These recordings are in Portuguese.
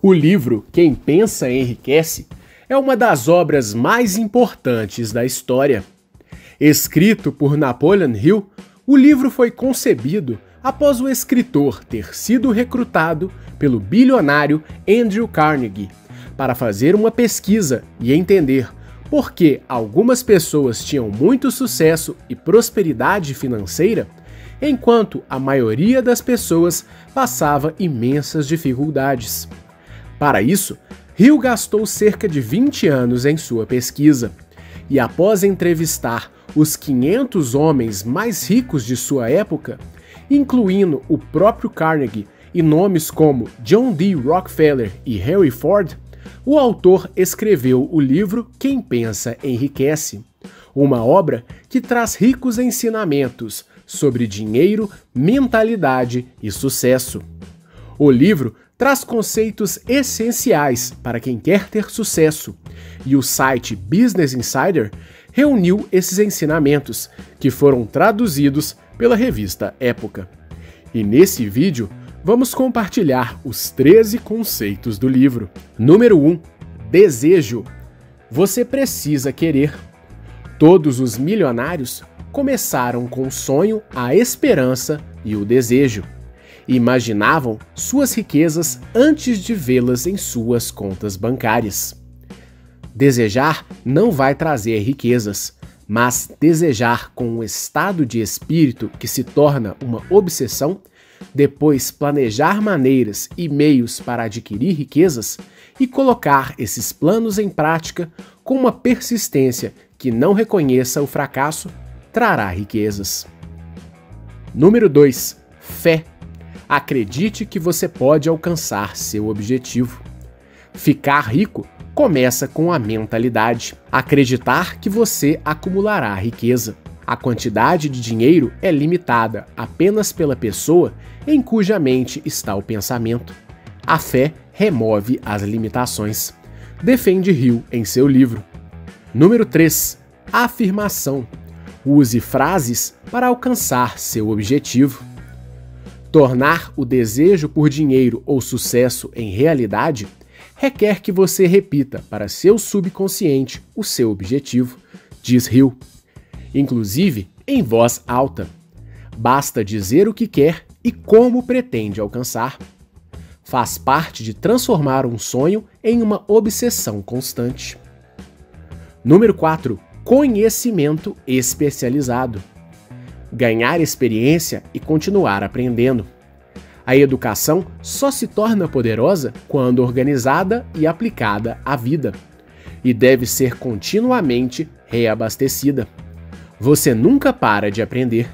O livro Quem Pensa Enriquece é uma das obras mais importantes da história. Escrito por Napoleon Hill, o livro foi concebido após o escritor ter sido recrutado pelo bilionário Andrew Carnegie para fazer uma pesquisa e entender por que algumas pessoas tinham muito sucesso e prosperidade financeira, enquanto a maioria das pessoas passava imensas dificuldades. Para isso, Hill gastou cerca de 20 anos em sua pesquisa, e após entrevistar os 500 homens mais ricos de sua época, incluindo o próprio Carnegie e nomes como John D. Rockefeller e Henry Ford, o autor escreveu o livro Quem Pensa Enriquece, uma obra que traz ricos ensinamentos sobre dinheiro, mentalidade e sucesso. O livro traz conceitos essenciais para quem quer ter sucesso, e o site Business Insider reuniu esses ensinamentos, que foram traduzidos pela revista Época. E nesse vídeo, vamos compartilhar os 13 conceitos do livro. Número 1. Desejo. Você precisa querer. Todos os milionários começaram com o sonho, a esperança e o desejo. Imaginavam suas riquezas antes de vê-las em suas contas bancárias. Desejar não vai trazer riquezas, mas desejar com um estado de espírito que se torna uma obsessão, depois planejar maneiras e meios para adquirir riquezas e colocar esses planos em prática com uma persistência que não reconheça o fracasso, trará riquezas. Número 2. Fé. Acredite que você pode alcançar seu objetivo. Ficar rico começa com a mentalidade. Acreditar que você acumulará riqueza. A quantidade de dinheiro é limitada apenas pela pessoa em cuja mente está o pensamento. A fé remove as limitações, defende Hill em seu livro. Número 3. Afirmação. Use frases para alcançar seu objetivo. Tornar o desejo por dinheiro ou sucesso em realidade requer que você repita para seu subconsciente o seu objetivo, diz Hill, inclusive em voz alta. Basta dizer o que quer e como pretende alcançar. Faz parte de transformar um sonho em uma obsessão constante. Número 4. Conhecimento especializado. Ganhar experiência e continuar aprendendo. A educação só se torna poderosa quando organizada e aplicada à vida, e deve ser continuamente reabastecida. Você nunca para de aprender.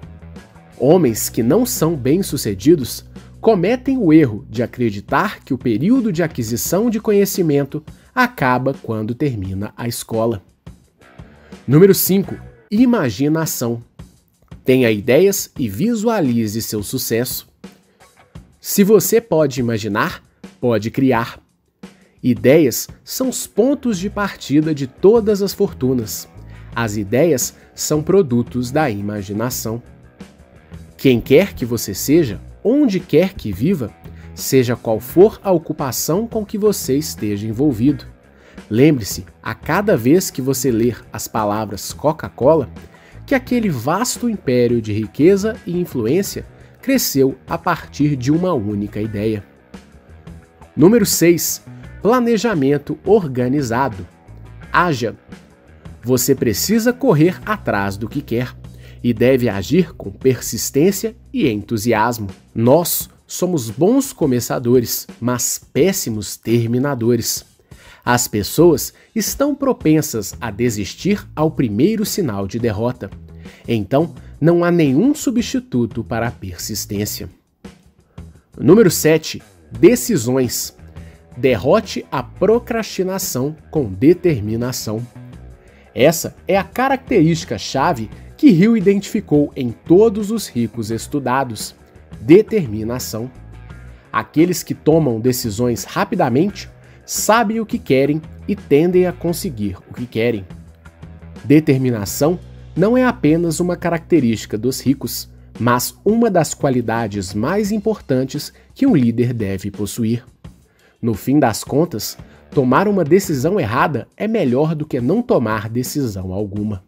Homens que não são bem-sucedidos cometem o erro de acreditar que o período de aquisição de conhecimento acaba quando termina a escola. Número 5. Imaginação. Tenha ideias e visualize seu sucesso. Se você pode imaginar, pode criar. Ideias são os pontos de partida de todas as fortunas. As ideias são produtos da imaginação. Quem quer que você seja, onde quer que viva, seja qual for a ocupação com que você esteja envolvido. Lembre-se, a cada vez que você ler as palavras Coca-Cola, que aquele vasto império de riqueza e influência cresceu a partir de uma única ideia. Número 6. Planejamento organizado. Haja. Você precisa correr atrás do que quer e deve agir com persistência e entusiasmo. Nós somos bons começadores, mas péssimos terminadores. As pessoas estão propensas a desistir ao primeiro sinal de derrota. Então, não há nenhum substituto para a persistência. Número 7. Decisões. Derrote a procrastinação com determinação. Essa é a característica-chave que Hill identificou em todos os ricos estudados: determinação. Aqueles que tomam decisões rapidamente sabem o que querem e tendem a conseguir o que querem. Determinação não é apenas uma característica dos ricos, mas uma das qualidades mais importantes que um líder deve possuir. No fim das contas, tomar uma decisão errada é melhor do que não tomar decisão alguma.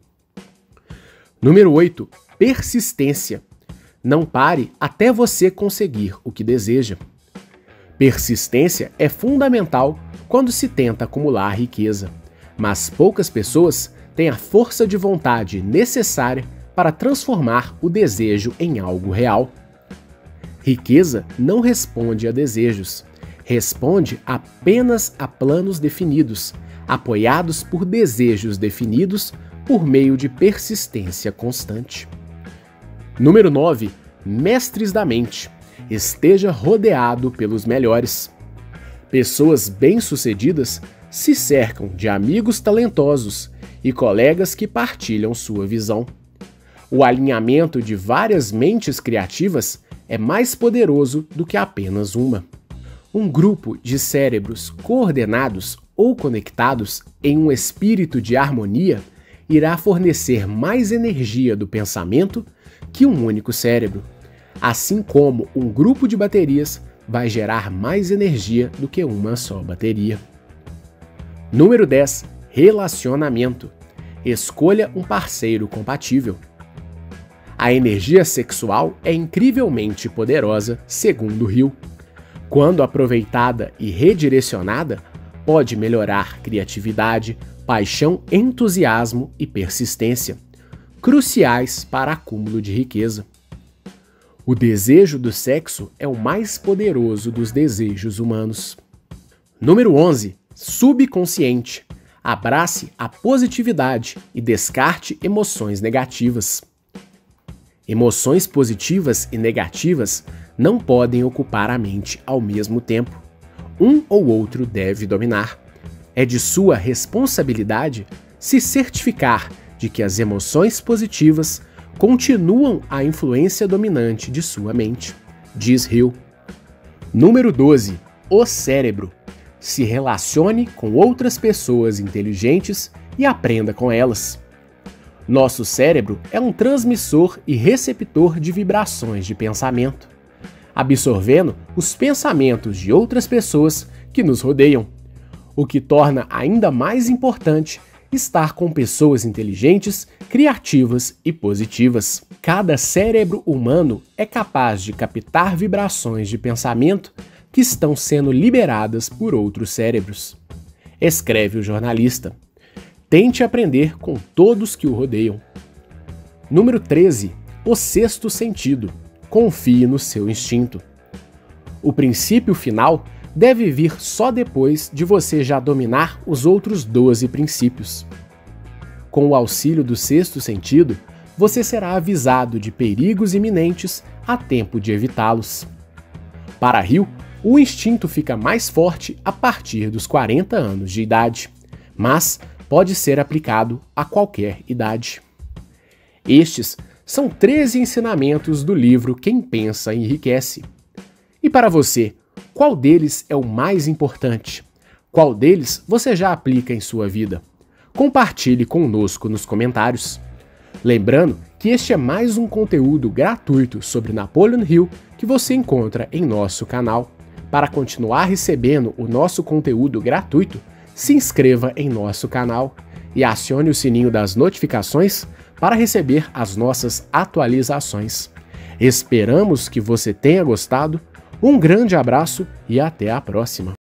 Número 8. Persistência. Não pare até você conseguir o que deseja. Persistência é fundamental quando se tenta acumular riqueza, mas poucas pessoas têm a força de vontade necessária para transformar o desejo em algo real. Riqueza não responde a desejos, responde apenas a planos definidos, apoiados por desejos definidos por meio de persistência constante. Número 9. Mestres da mente. Esteja rodeado pelos melhores. Pessoas bem-sucedidas se cercam de amigos talentosos e colegas que partilham sua visão. O alinhamento de várias mentes criativas é mais poderoso do que apenas uma. Um grupo de cérebros coordenados ou conectados em um espírito de harmonia irá fornecer mais energia do pensamento que um único cérebro, assim como um grupo de baterias vai gerar mais energia do que uma só bateria. Número 10. Relacionamento. Escolha um parceiro compatível. A energia sexual é incrivelmente poderosa, segundo Hill. Quando aproveitada e redirecionada, pode melhorar criatividade, paixão, entusiasmo e persistência, cruciais para acúmulo de riqueza. O desejo do sexo é o mais poderoso dos desejos humanos. Número 11. Subconsciente. Abrace a positividade e descarte emoções negativas. Emoções positivas e negativas não podem ocupar a mente ao mesmo tempo. Um ou outro deve dominar. É de sua responsabilidade se certificar de que as emoções positivas continuam a influência dominante de sua mente, diz Hill. Número 12. O cérebro. Se relacione com outras pessoas inteligentes e aprenda com elas. Nosso cérebro é um transmissor e receptor de vibrações de pensamento, absorvendo os pensamentos de outras pessoas que nos rodeiam, o que torna ainda mais importante estar com pessoas inteligentes, criativas e positivas. Cada cérebro humano é capaz de captar vibrações de pensamento que estão sendo liberadas por outros cérebros. Escreve o jornalista. Tente aprender com todos que o rodeiam. Número 13. O sexto sentido. Confie no seu instinto. O princípio final deve vir só depois de você já dominar os outros 12 princípios. Com o auxílio do sexto sentido, você será avisado de perigos iminentes a tempo de evitá-los. Para Hill, o instinto fica mais forte a partir dos 40 anos de idade, mas pode ser aplicado a qualquer idade. Estes são 13 ensinamentos do livro Quem Pensa Enriquece. E para você, qual deles é o mais importante? Qual deles você já aplica em sua vida? Compartilhe conosco nos comentários. Lembrando que este é mais um conteúdo gratuito sobre Napoleon Hill que você encontra em nosso canal. Para continuar recebendo o nosso conteúdo gratuito, se inscreva em nosso canal e acione o sininho das notificações para receber as nossas atualizações. Esperamos que você tenha gostado. Um grande abraço e até a próxima!